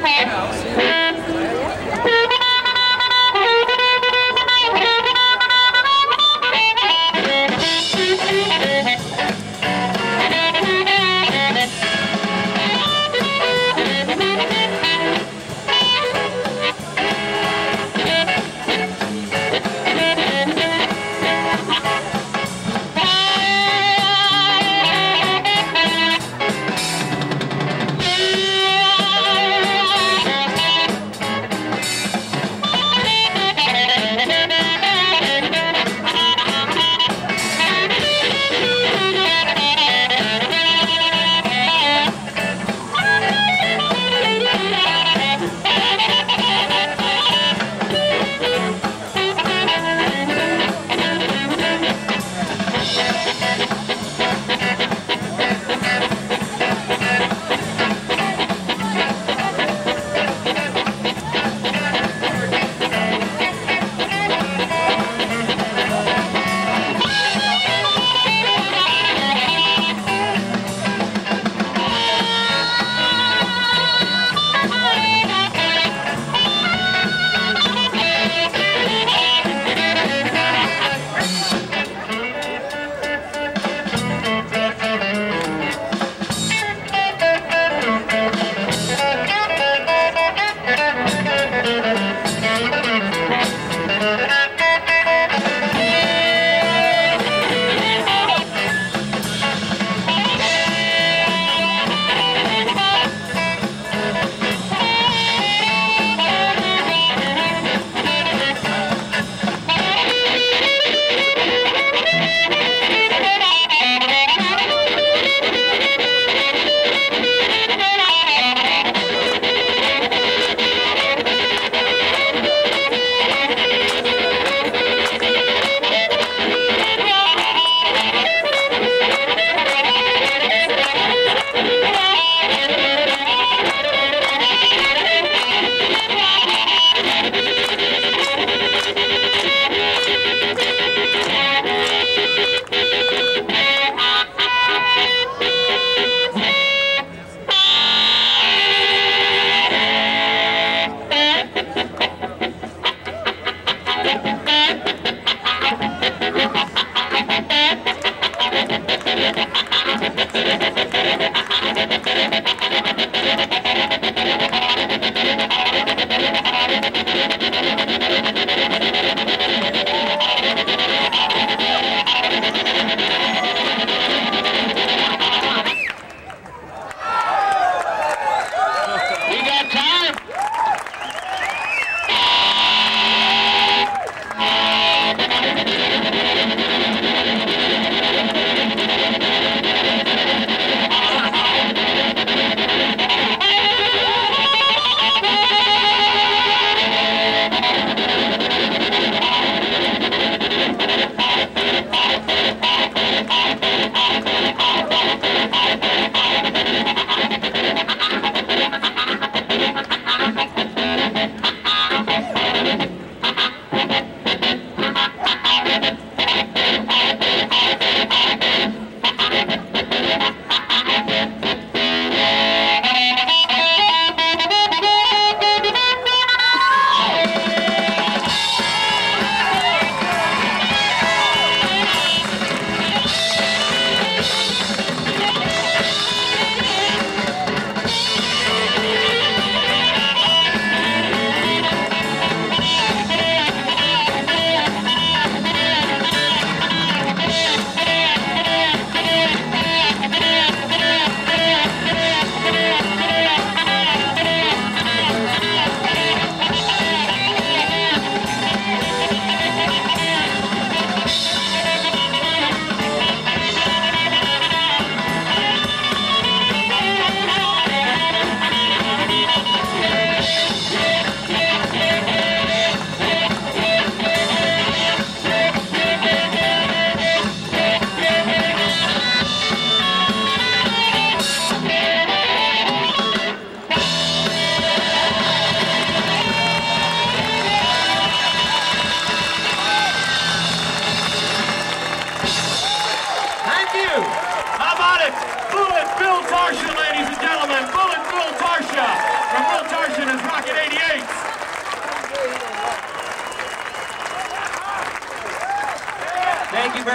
Bullet Bill Tarsha, ladies and gentlemen. Bullet Bill Tarsha from Bill Tarsha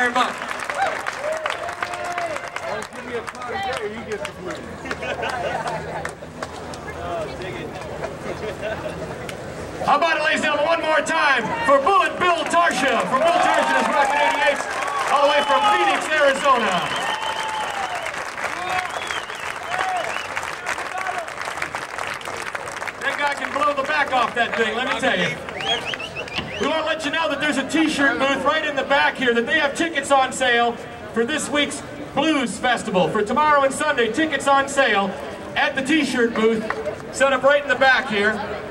very much. Give me a card there, he gets the blue. How about it, ladies and gentlemen, one more time for Bullet Bill Tarsha from Bill Tarsha's Rocket 88, all the way from Phoenix, Arizona. That guy can blow the back off that thing, let me tell you. We want to let you know that there's a t-shirt booth right in the back here, that they have tickets on sale for this week's Blues Festival. For tomorrow and Sunday, tickets on sale at the t-shirt booth, set up right in the back here.